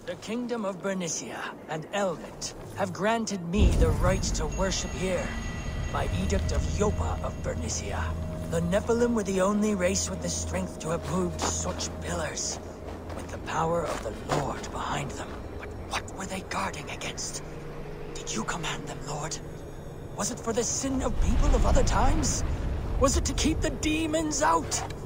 The Kingdom of Bernicia and Elvit have granted me the right to worship here. By Edict of Yopa of Bernicia. The Nephilim were the only race with the strength to have moved such pillars, with the power of the Lord behind them. But what were they guarding against? Did you command them, Lord? Was it for the sin of people of other times? Was it to keep the demons out?